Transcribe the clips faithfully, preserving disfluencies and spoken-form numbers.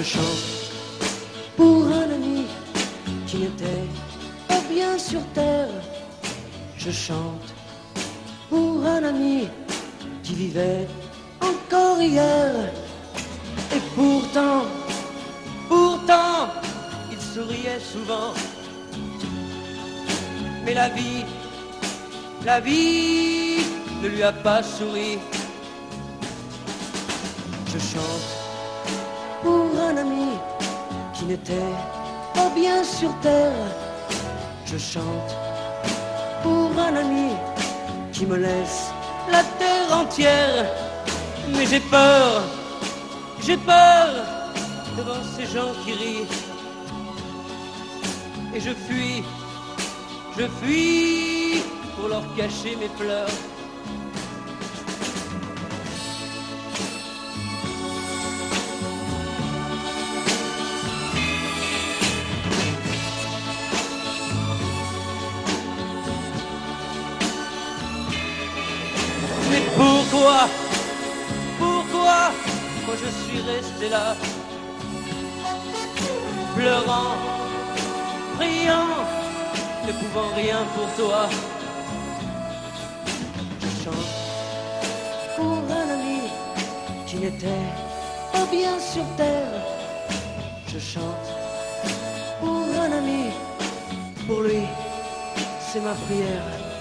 chante pour un ami qui n'était pas bien sur terre. Je chante pour un ami qui vivait encore hier. Et pourtant, pourtant, il souriait souvent. Mais la vie, la vie ne lui a pas souri. Je chante pour un ami qui n'était pas bien sur terre. Je chante pour un ami qui me laisse la terre entière. Mais j'ai peur, j'ai peur devant ces gens qui rient. Et je fuis, je fuis pour leur cacher mes pleurs. Mais pourquoi, pourquoi, moi je suis resté là, pleurant, priant, ne pouvant rien pour toi. Je chante pour un ami qui n'était pas bien sur terre. Je chante pour un ami, pour lui, c'est ma prière.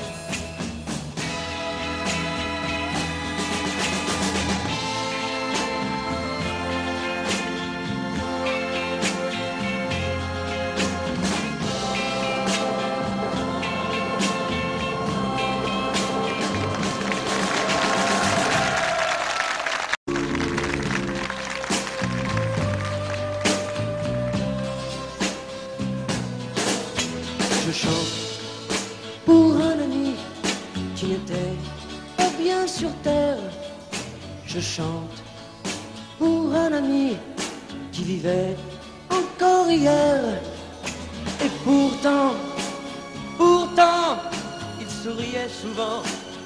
Je chante pour un ami qui n'était pas bien sur terre. Je chante pour un ami qui vivait encore hier. Et pourtant, pourtant, il souriait souvent.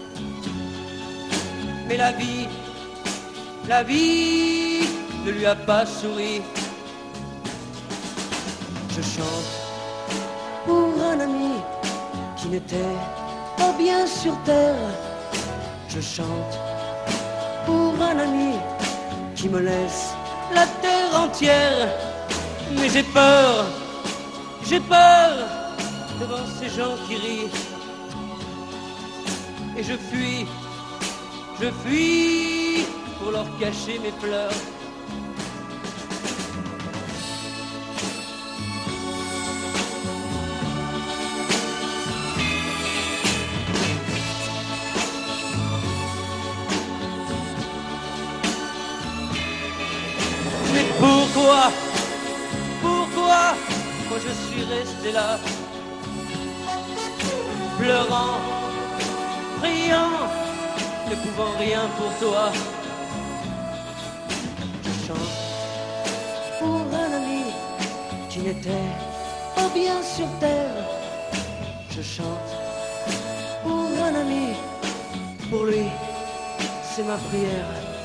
Mais la vie, la vie ne lui a pas souri. Je chante pour un ami qui n'était pas bien sur terre. Je chante pour un ami qui me laisse la terre entière. Mais j'ai peur, j'ai peur devant ces gens qui rient. Et je fuis, je fuis pour leur cacher mes pleurs. Mais pourquoi, pourquoi, moi je suis resté là, pleurant, priant, ne pouvant rien pour toi. Je chante pour un ami qui n'était pas bien sur terre. Je chante pour un ami, pour lui, c'est ma prière.